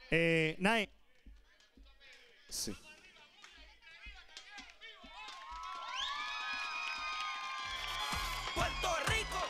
Nae. Sí. Puerto Rico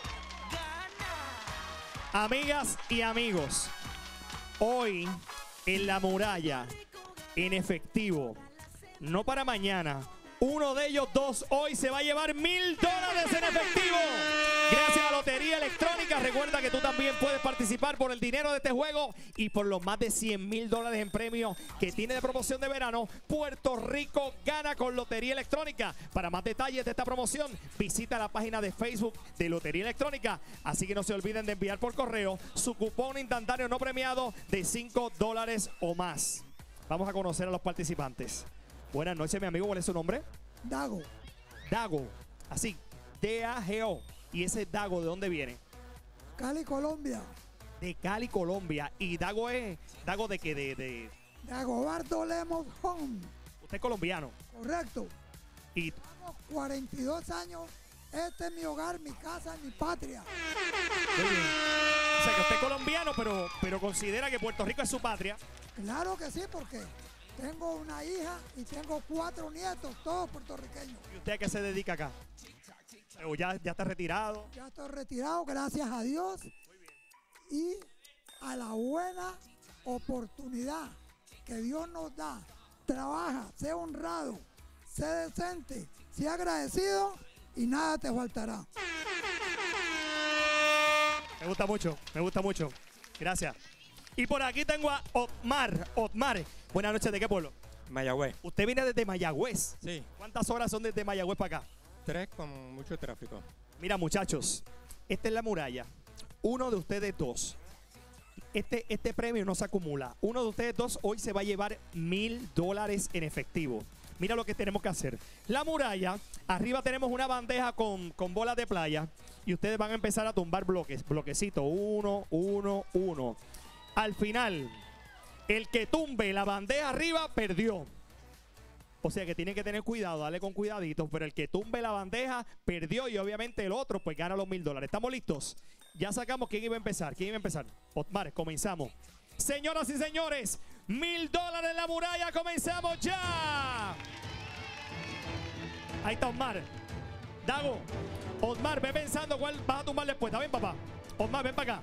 gana. Amigas y amigos, hoy en la muralla, en efectivo, no para mañana, uno de ellos dos hoy se va a llevar $1000 en efectivo. Gracias a Lotería Electrónica. Recuerda que tú también puedes participar por el dinero de este juego y por los más de $100,000 en premios que tiene de promoción de verano. Puerto Rico gana con Lotería Electrónica. Para más detalles de esta promoción, visita la página de Facebook de Lotería Electrónica. Así que no se olviden de enviar por correo su cupón instantáneo no premiado de $5 o más. Vamos a conocer a los participantes. Buenas noches, mi amigo. ¿Cuál es su nombre? Dago, Dago. Así, D-A-G-O. ¿Y ese Dago de dónde viene? Cali, Colombia. De Cali, Colombia. ¿Y Dago es Dago de qué? De Dagobardo Lemos Home. usted es colombiano. Correcto. Y Tengo 42 años. Este es mi hogar, mi casa, mi patria. muy bien. O sea que usted es colombiano, pero considera que Puerto Rico es su patria. Claro que sí, porque tengo una hija y tengo 4 nietos, todos puertorriqueños. ¿Y usted a qué se dedica acá? ¿O ya está retirado? Ya estoy retirado, gracias a Dios. Y a la buena oportunidad que Dios nos da. Trabaja, sé honrado, sé decente, sé agradecido y nada te faltará. Me gusta mucho, me gusta mucho. Gracias. Y por aquí tengo a Otmar. Otmar, buenas noches. ¿De qué pueblo? Mayagüez. Usted viene desde Mayagüez. Sí, ¿Cuántas horas son desde Mayagüez para acá? 3 con mucho tráfico. Mira, muchachos, esta es la muralla. Uno de ustedes dos. Este premio no se acumula. Uno de ustedes dos hoy se va a llevar $1000 en efectivo. Mira lo que tenemos que hacer. La muralla, arriba tenemos una bandeja con bolas de playa. Y ustedes van a empezar a tumbar bloques. Bloquecito, 1, 1, 1. Al final, el que tumbe la bandeja arriba perdió. O sea que tienen que tener cuidado, dale con cuidadito. Pero el que tumbe la bandeja perdió y obviamente el otro pues gana los $1000. ¿Estamos listos? Ya sacamos quién iba a empezar. ¿Quién iba a empezar? Otmar, comenzamos. Señoras y señores, $1000 en la muralla. Comenzamos ya. Ahí está Otmar. Dago, Otmar, ve pensando cuál vas a tumbar después. ¿Está bien, papá? Otmar, ven para acá.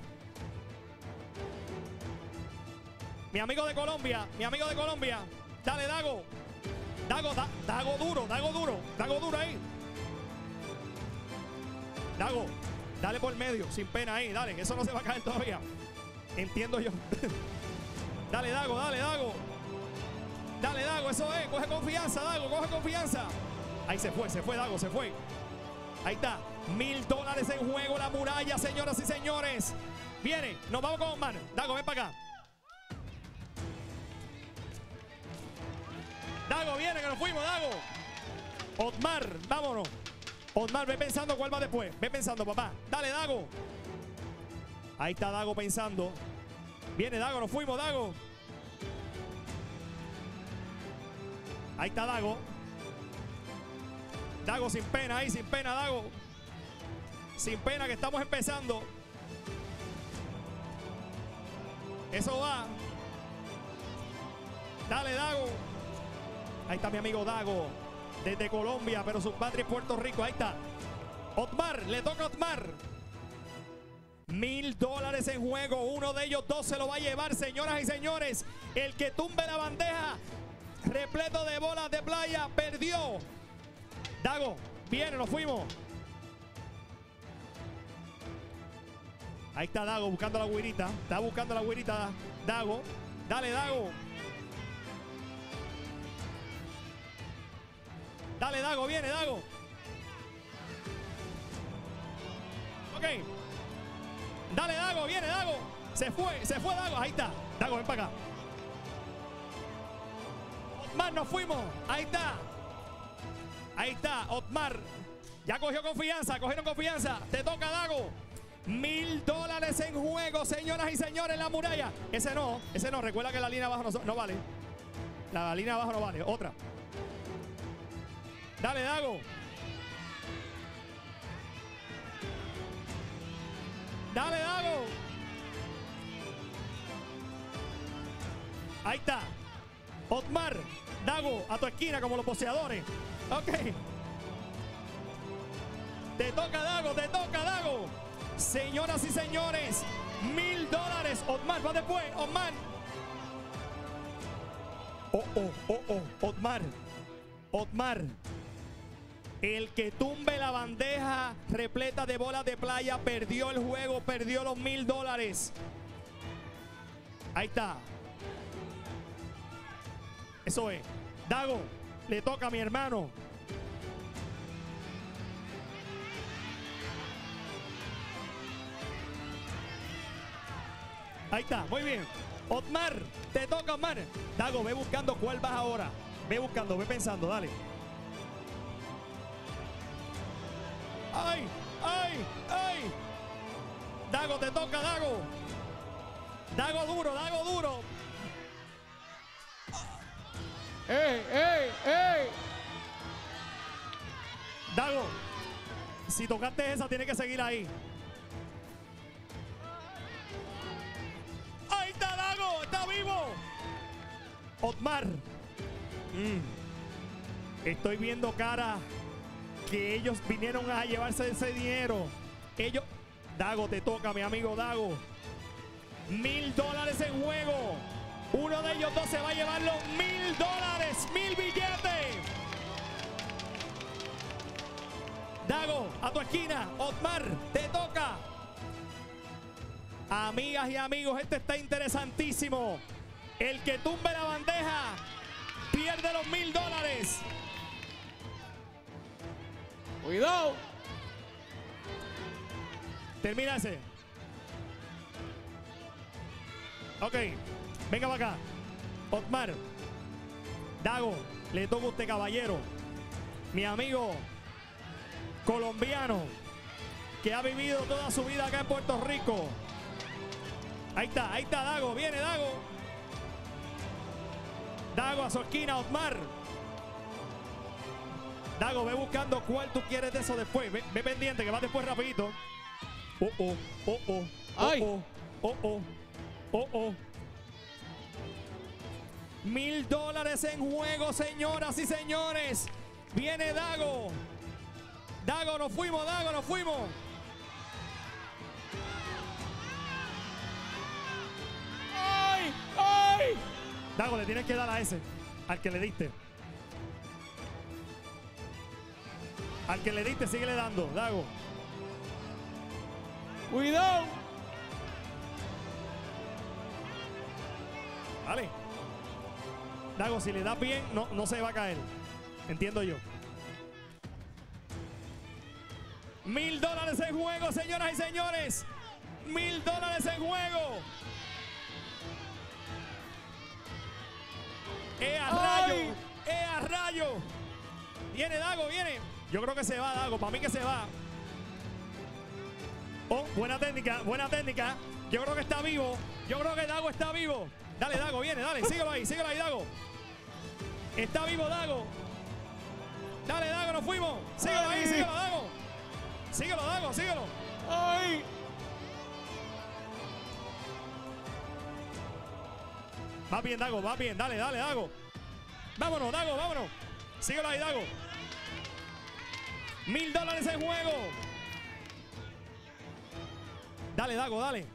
Mi amigo de Colombia, mi amigo de Colombia. Dale, Dago. Dago duro, Dago duro ahí. Dago, dale por medio, sin pena ahí, dale, eso no se va a caer todavía. Entiendo yo. Dale, Dago, dale, Dago. Dale, Dago, eso es, coge confianza, Dago, coge confianza. Ahí se fue, Dago, se fue. Ahí está, $1000 en juego, la muralla, señoras y señores. Viene, nos vamos con Omar. Dago, ven para acá. Dago, viene, que nos fuimos, Dago. Otmar, vámonos. Otmar, ve pensando cuál va después. Ve pensando, papá. Dale, Dago. Ahí está Dago pensando. Viene, Dago, nos fuimos, Dago. Ahí está Dago. Dago sin pena, ahí, sin pena, Dago. Sin pena, que estamos empezando. Eso va. Dale, Dago. Ahí está mi amigo Dago, desde Colombia, pero su patria es Puerto Rico. Ahí está. Otmar, le toca a Otmar. $1000 en juego. Uno de ellos dos se lo va a llevar, señoras y señores. El que tumbe la bandeja, repleto de bolas de playa, perdió. Dago, viene, nos fuimos. Ahí está Dago buscando la güirita. Está buscando la güirita, Dago. Dale, Dago. Dale, Dago, viene, Dago. Ok. Dale, Dago, viene, Dago. Se fue Dago. Ahí está. Dago, ven para acá. Otmar, nos fuimos. Ahí está. Ahí está, Otmar. Ya cogió confianza, cogieron confianza. Te toca, Dago. $1000 en juego, señoras y señores, en la muralla. Ese no. Recuerda que la línea abajo no vale. La línea abajo no vale. Otra. Dale, Dago. Dale, Dago. Ahí está. Otmar, Dago, a tu esquina como los boxeadores. Ok. Te toca, Dago, te toca, Dago. Señoras y señores, $1000. Otmar, va después, Otmar. Otmar. Otmar. El que tumbe la bandeja repleta de bolas de playa perdió el juego, perdió los $1000. Ahí está. Eso es. Dago, le toca a mi hermano. Ahí está, muy bien. Otmar, te toca, Otmar. Dago, ve buscando cuál vas ahora. Ve buscando, ve pensando, dale. ¡Ay! ¡Ay! ¡Ay! Dago, te toca, Dago. Dago duro, Dago duro. ¡Ey, ey, ey! Dago, si tocaste esa, tienes que seguir ahí. ¡Ahí está Dago! ¡Está vivo! Otmar. Estoy viendo cara que ellos vinieron a llevarse ese dinero. Ellos... Dago, te toca, mi amigo Dago. $1000 en juego. Uno de ellos dos se va a llevar los $1000. 1000 billetes. Dago, a tu esquina. Otmar, te toca. Amigas y amigos, este está interesantísimo. El que tumbe la bandeja pierde los $1000. ¡Cuidado! Termina ese. Ok, venga para acá. Otmar, Dago, le toca a usted, caballero. Mi amigo colombiano que ha vivido toda su vida acá en Puerto Rico. Ahí está Dago, viene Dago. Dago a su esquina, Otmar. Dago, ve buscando cuál tú quieres de eso después. Ve pendiente que va después rapidito. ¡Ay! $1000 en juego, señoras y señores. Viene Dago. Dago, nos fuimos, Dago, nos fuimos. ¡Ay! ¡Ay! Dago, le tienes que dar a ese, al que le diste. Al que le diste, síguele dando, Dago. ¡Cuidado! Vale. Dago, si le das bien, no se va a caer. Entiendo yo. $1000 en juego, señoras y señores. $1000 en juego. ¡A rayo! ¡A rayo! Viene Dago, viene. Yo creo que se va, Dago. Para mí que se va. Oh, buena técnica, buena técnica. Yo creo que está vivo. Yo creo que Dago está vivo. Dale, Dago, viene, dale. Síguelo ahí, Dago. Está vivo, Dago. Dale, Dago, nos fuimos. Síguelo ahí, síguelo, Dago. Síguelo, Dago, síguelo. ¡Ay! Va bien, Dago, va bien. Dale, dale, Dago. Vámonos, Dago, vámonos. Síguelo ahí, Dago. $1000 en juego. Dale, Dago, dale.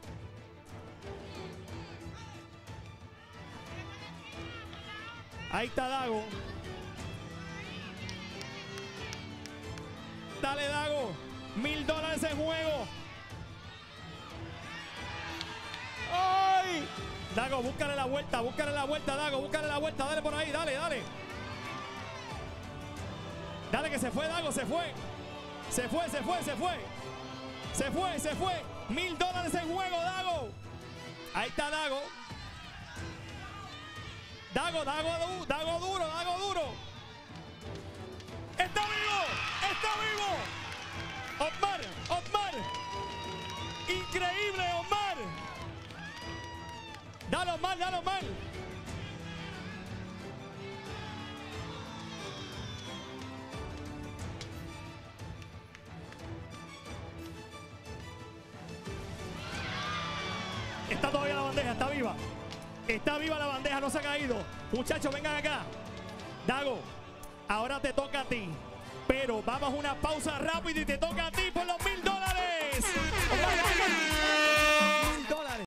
Ahí está Dago. Dale, Dago. $1000 en juego. ¡Ay! Dago, búscale la vuelta, Dago, búscale la vuelta, dale por ahí, dale, dale. Dale que se fue, Dago, se fue. Se fue. $1000 en juego, Dago. Ahí está Dago. Dago duro. ¡Está vivo! Otmar. Increíble, Otmar. Dale, Otmar. Está todavía la bandeja, está viva. Está viva la bandeja, no se ha caído. Muchachos, vengan acá. Dago, ahora te toca a ti. Pero vamos a una pausa rápida y te toca a ti por los $1000.